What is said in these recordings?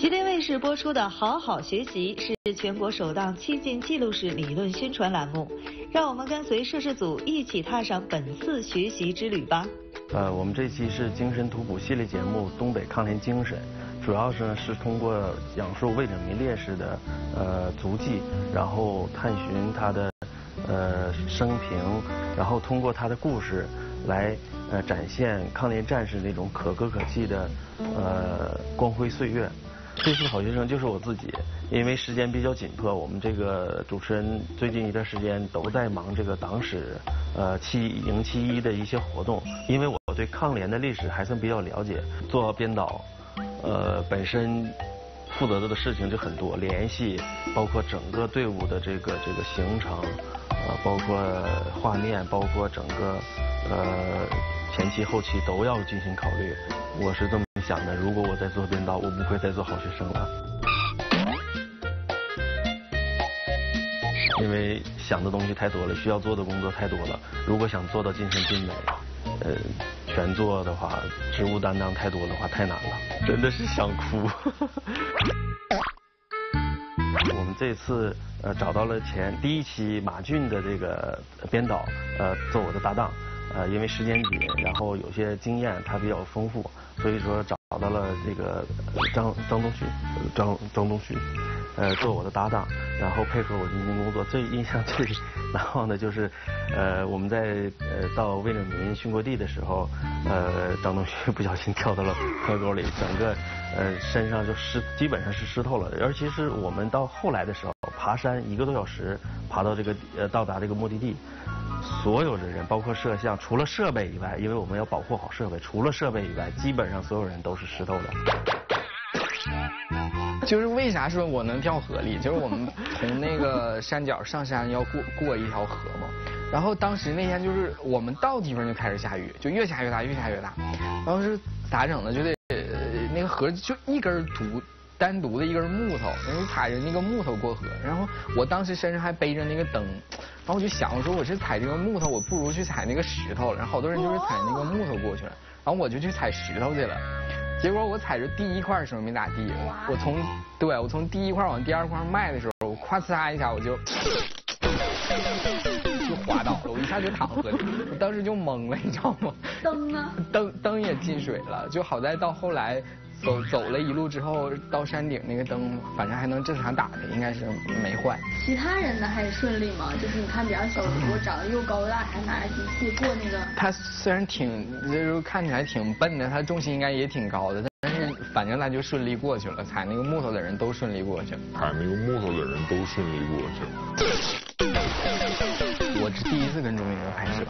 吉林卫视播出的《好好学习》是全国首档7进记录式理论宣传栏目，让我们跟随摄制组一起踏上本次学习之旅吧。 我们这期是精神图谱系列节目《东北抗联精神》，主要是通过讲述魏拯民烈士的足迹，然后探寻他的生平，然后通过他的故事来展现抗联战士那种可歌可泣的光辉岁月。这次好学生就是我自己，因为时间比较紧迫，我们这个主持人最近一段时间都在忙这个党史营71的一些活动。因为我对抗联的历史还算比较了解，做编导本身负责的事情就很多，联系包括整个队伍的这个行程，包括画面，包括整个前期后期都要进行考虑。我是这么想的，如果我在做编导，我不会再做好学生了，因为想的东西太多了，需要做的工作太多了。如果想做到尽善尽美，全做的话，职务担当太多的话，太难了，真的是想哭。我们这次找到了第一期马俊的这个编导做我的搭档，因为时间紧，然后有些经验他比较丰富，所以说找到了这个张东旭做我的搭档，然后配合我进行工作。最印象最难忘的就是我们在到魏拯民殉国地的时候，张东旭不小心跳到了河沟里，整个身上就基本上是湿透了。而其实我们到后来的时候，爬山1个多小时，爬到这个到达这个目的地，所有的人包括摄像，除了设备以外，因为我们要保护好设备，除了设备以外，基本上所有人都是湿透的。 就是为啥说我能跳河里？就是我们从那个山脚上山要过一条河嘛，然后当时那天就是我们到地方就开始下雨，就越下越大，越下越大，然后是咋整呢？就得那个河就一根单独的一根木头，然后踩着那个木头过河，然后我当时身上还背着那个灯，然后我就想，我说我是踩这个木头，我不如去踩那个石头，然后好多人就是踩那个木头过去了，然后我就去踩石头去了。结果我踩着第一块的时候没咋地，我从第一块往第二块迈的时候，我咵嚓一下我就滑倒了，我一下就躺河里，我当时就懵了，你知道吗？ 灯呢？ 灯也进水了，就好在到后来走了一路之后，到山顶那个灯反正还能正常打开，应该是没坏。 其他人呢还顺利吗？就是你看比较小的我长得又高又大，还拿着机器过那个。 他虽然就是看起来挺笨的，他重心应该也挺高的，但是反正他就顺利过去了。踩那个木头的人都顺利过去了。 踩那个木头的人都顺利过去了。 我是第一次跟钟明哥拍摄，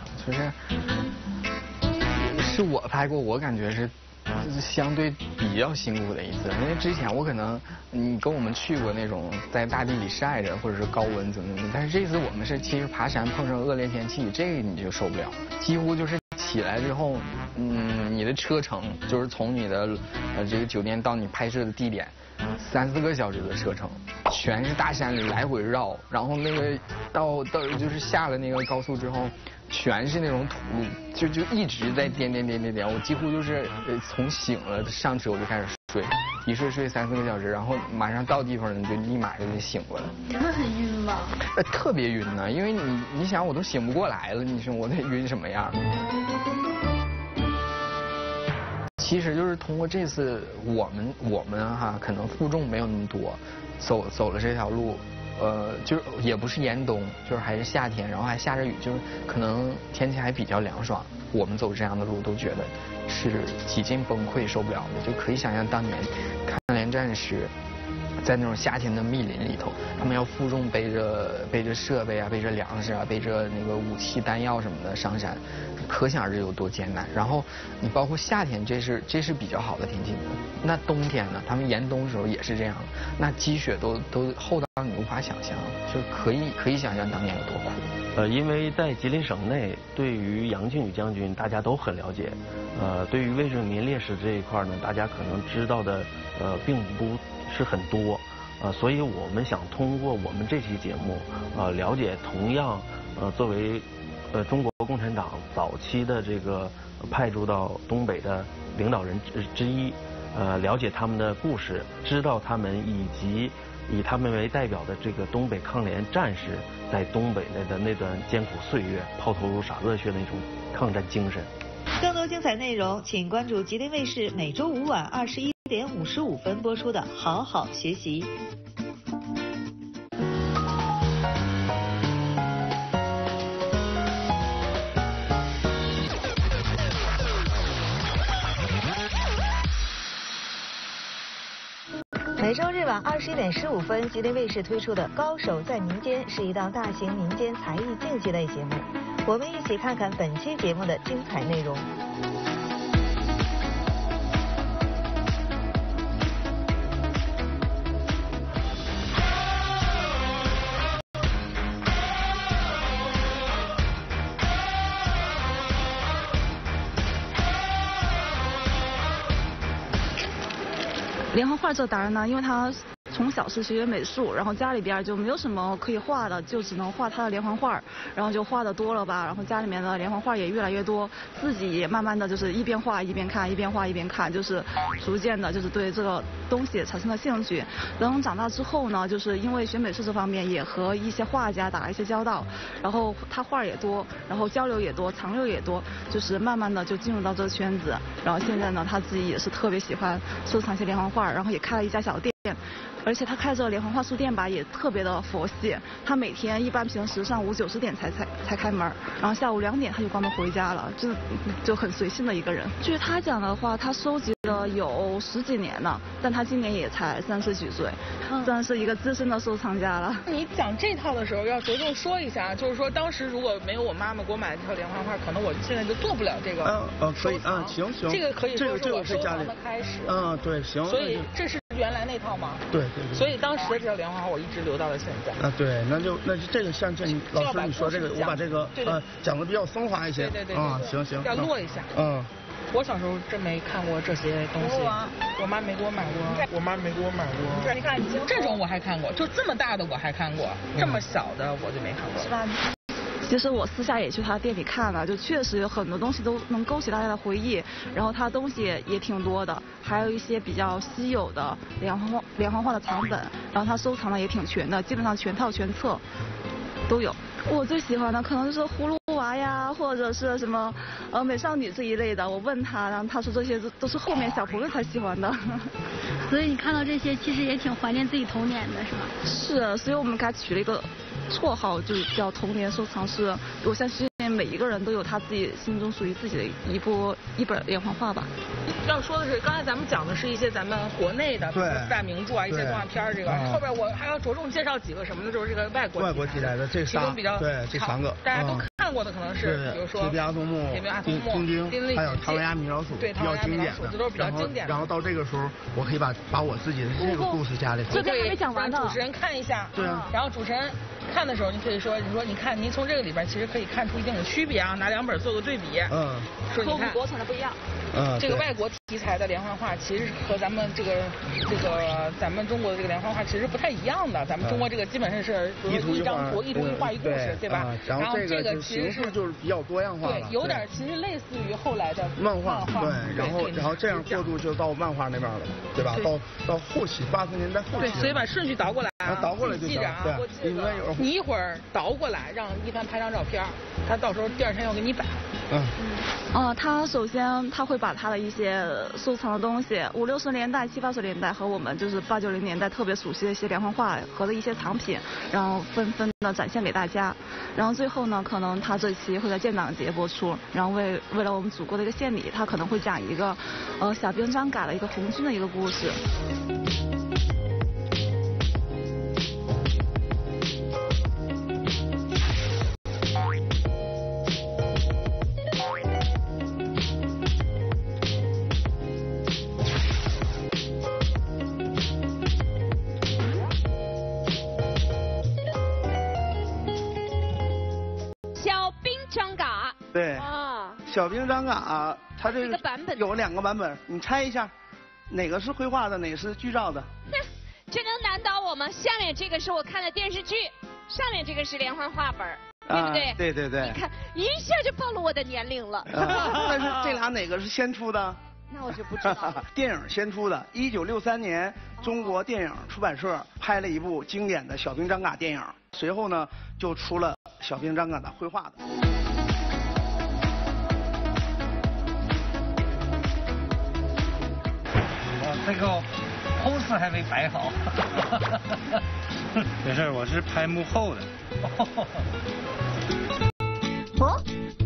是我拍过，我感觉是相对比较辛苦的一次，因为之前我可能你跟我们去过那种在大地里晒着或者是高温怎么，但是这次我们是其实爬山碰上恶劣天气，这个你就受不了，几乎就是起来之后，你的车程就是从你的这个酒店到你拍摄的地点3、4个小时的车程，全是大山里来回绕，然后那个到就是下了那个高速之后，全是那种土路，就一直在颠，我几乎就是从醒了上车我就开始睡，一睡3、4个小时，然后马上到地方了你就立马就得醒过来。 你会很晕吗？ 特别晕呢，因为你想我都醒不过来了，你说我得晕什么样？其实就是通过这次我们哈，可能负重没有那么多，走了这条路，就是也不是严冬，就是还是夏天，然后还下着雨，就是可能天气还比较凉爽。我们走这样的路都觉得是几近崩溃受不了的，就可以想象当年抗联战士在那种夏天的密林里头，他们要负重背着设备啊，背着粮食啊，背着那个武器弹药什么的上山，可想而知有多艰难。然后你包括夏天，这是比较好的天气，那冬天呢？他们严冬的时候也是这样，那积雪都厚到你无法想象，就可以想象当年有多苦。 因为在吉林省内，对于杨靖宇将军大家都很了解，对于魏拯民烈士这一块呢，大家可能知道的并不是很多，所以我们想通过我们这期节目，了解同样作为中国共产党早期的这个派驻到东北的领导人之一， 了解他们的故事，知道他们以及以他们为代表的这个东北抗联战士在东北的那段艰苦岁月，抛头颅洒热血的那种抗战精神。 更多精彩内容，请关注吉林卫视每周五晚21点55分播出的《好好学习》。每周日晚21点15分，吉林卫视推出的《高手在民间》是一档大型民间才艺竞技类节目。我们一起看看本期节目的精彩内容。 连环画这当然呢，因为他从小是学美术，然后家里边就没有什么可以画的，就只能画他的连环画，然后就画的多了吧，然后家里面的连环画也越来越多，自己也慢慢的就是一边画一边看，一边画一边看，就是逐渐的就是对这个东西产生了兴趣。等长大之后呢，就是因为学美术这方面也和一些画家打了一些交道，然后他画也多，然后交流也多，藏留也多，就是慢慢的就进入到这个圈子。然后现在呢，他自己也是特别喜欢收藏一些连环画，然后也开了一家小店。而且他开这个连环画书店吧，也特别的佛系。他每天一般平时上午9、10点才开门，然后下午2点他就关门回家了，就很随性的一个人。据他讲的话，他收集了有10几年了，但他今年也才30几岁，算是一个资深的收藏家了。 你讲这套的时候要着重说一下，就是说当时如果没有我妈妈给我买的这套连环画，可能我现在就做不了这个。 可以行， 这个可以说是我收藏的开始。 对，行。 所以这是原来那套吗？ 对。所以当时的这条连环画我一直留到了现在。 对，那就这个像这老师你说这个，我把这个讲的比较升华一些。 对。 行。 要落一下。我小时候真没看过这些东西，我妈没给我买过。你看这种我还看过，就这么大的我还看过，这么小的我就没看过。 是吧？其实我私下也去他店里看了，就确实有很多东西都能勾起大家的回忆，然后他东西也挺多的，还有一些比较稀有的连环画的藏本，然后他收藏的也挺全的，基本上全套全册都有。我最喜欢的可能就是葫芦娃呀，或者是什么美少女这一类的。我问他，然后他说这些都是后面小朋友才喜欢的。 所以你看到这些，其实也挺怀念自己童年的，是吧？ 是，所以我们给他取了一个绰号，就叫童年收藏师。我相信每一个人都有他自己心中属于自己的一本连环画吧。 要说的是，刚才咱们讲的是一些咱们国内的，比如说4大名著啊，一些动画片这个。后边我还要着重介绍几个什么呢？就是这个外国题材的，这其中比较这3个大家都看过的可能是，比如说铁臂阿童木、丁丁，还有唐老鸭米老鼠， 对， 比较经典的， 这都是比较经典的。 然后到这个时候，我可以把我自己的这个故事加里头。 这边还没讲完呢。 让主持人看一下。 对啊。 然后主持人看的时候，你可以说，你看，您从这个里边其实可以看出一定的区别啊，拿2本做个对比。说你看。和我们国产的不一样。 这个外国题材的连环画其实和咱们这个咱们中国的这个连环画其实不太一样的。咱们中国这个基本上是一张图、一图一画一故事，对吧？ 然后这个其实是就是比较多样化。 对，有点其实类似于后来的漫画。对，然后这样过渡就到漫画那边了，对吧？到后期80年代后期。 对，所以把顺序倒过来。 倒过来就行。对， 你一会儿倒过来，让一帆拍张照片，他到时候第2天要给你摆。 他首先他会把他的一些收藏的东西，50、60年代、70、80年代和我们就是80、90年代特别熟悉的一些连环画和的一些藏品，然后纷纷的展现给大家。然后最后呢，可能他这期会在建党节播出，然后为了我们祖国的一个献礼，他可能会讲一个小兵张嘎的一个红军的一个故事。 对小兵张嘎，他这个有2个版本，你猜一下，哪个是绘画的，哪个是剧照的？ 这能难倒我吗？下面这个是我看的电视剧，上面这个是连环画本，对不对？ 对。 你看，一下就暴露我的年龄了。 但是这俩哪个是先出的？ 那我就不知道了。 电影先出的，1963年，中国电影出版社拍了一部经典的小兵张嘎电影，随后呢就出了小兵张嘎的绘画的。 这个 pose 还没摆好。没事，我是拍幕后的。 哦。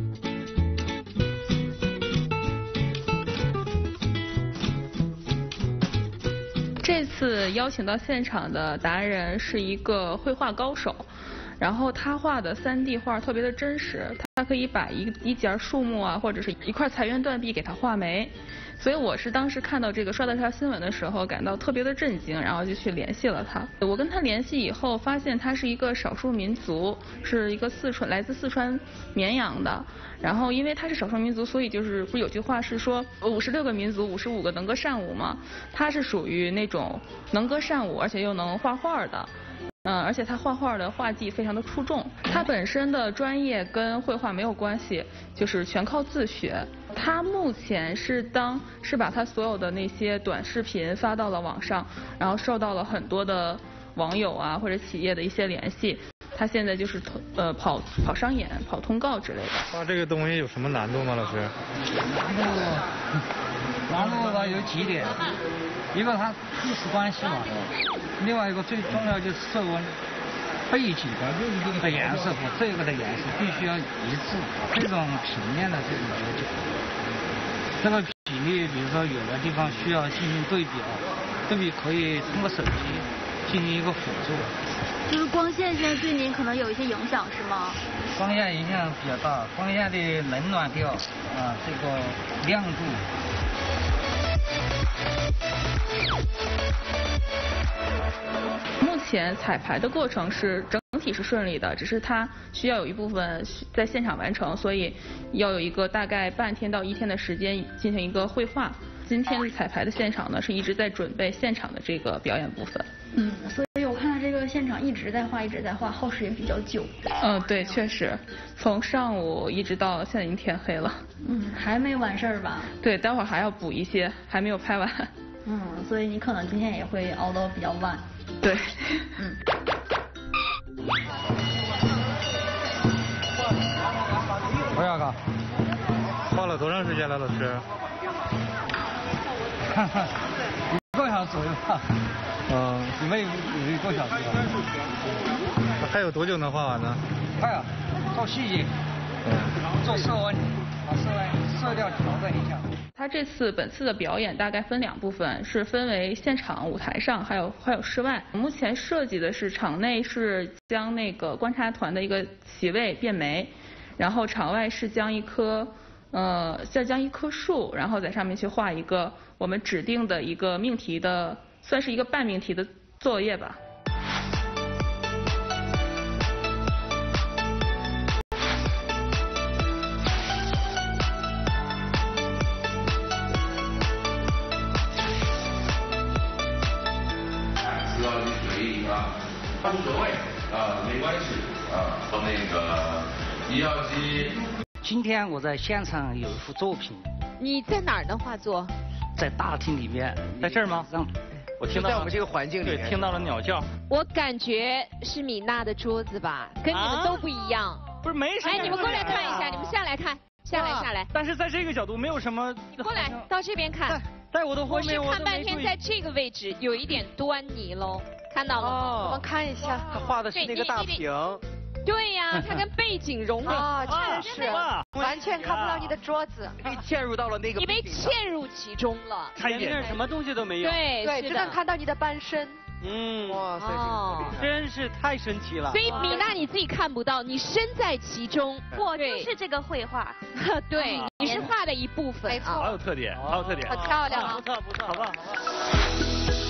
这次邀请到现场的达人是一个绘画高手，然后他画的3D 画特别的真实，他可以把一截树木啊，或者是一块裁垣断壁给他画没。所以我是当时看到这个刷到这条新闻的时候，感到特别的震惊，然后就去联系了他。我跟他联系以后，发现他是一个少数民族，是一个来自四川绵阳的。然后因为他是少数民族，所以就是不有句话是说56个民族55个能歌善舞嘛，他是属于那种能歌善舞而且又能画画的。而且他画画的画技非常的出众，他本身的专业跟绘画没有关系，就是全靠自学。他目前是把他所有的那些短视频发到了网上，然后受到了很多的网友啊或者企业的一些联系。他现在就是跑商演、跑通告之类的。 画这个东西有什么难度吗，老师？ 难度呢有几点，一个它历史关系嘛，另外一个最重要就是色温、背景的颜色和这个的颜色必须要一致，这种平面的这种要求。这个比例，比如说有的地方需要进行对比对比可以通过手机进行一个辅助。 就是光线现在对您可能有一些影响是吗？ 光线影响比较大，光线的冷暖调这个亮度。 目前彩排的过程是整体是顺利的，只是它需要有一部分在现场完成，所以要有一个大概半天到1天的时间进行一个绘画。今天的彩排的现场呢，是一直在准备现场的这个表演部分。 所以我看到这个现场一直在画，耗时也比较久。 对，确实，从上午一直到现在已经天黑了。 还没完事儿吧？ 对，待会儿还要补一些，还没有拍完。 所以你可能今天也会熬到比较晚。 对。 我要个，画了多长时间了，老师 ？1个小时左右吧。准备有1个小时了。 还有多久能画完呢？ 快啊，做细节，做色温，把色调调整一下。 他本次的表演大概分2部分，是分为现场舞台上，还有室外。目前设计的是场内是将那个观察团的一个席位变没，然后场外是将一棵树，然后在上面去画一个我们指定的一个命题的，算是一个半命题的作业吧。 无所谓没关系那个1号机。 今天我在现场有一幅作品。 你在哪儿呢？画作？ 在大厅里面。 在这儿吗？ 我听到在我们这个环境里面， 对，听到了鸟叫。 我感觉是米娜的桌子吧，跟你们都不一样。 不是没什么。 你们过来看一下，你们下来看，下来。 但是在这个角度没有什么。 你过来，到这边看。 在我的后面， 我是看半天，在这个位置有一点端倪喽。看到了吗？ 我们看一下，他画的是那个大屏。 对呀，它跟背景融合。 真是，完全看不到你的桌子，被嵌入到了那个。 你被嵌入其中了。 前面什么东西都没有。 对， 只能看到你的半身。 哇塞，真是太神奇了。 所以米娜你自己看不到，你身在其中。 我就是这个绘画。 对，你是画的一部分。 没错， 好有特点，好有特点。 很漂亮， 不错，好不好？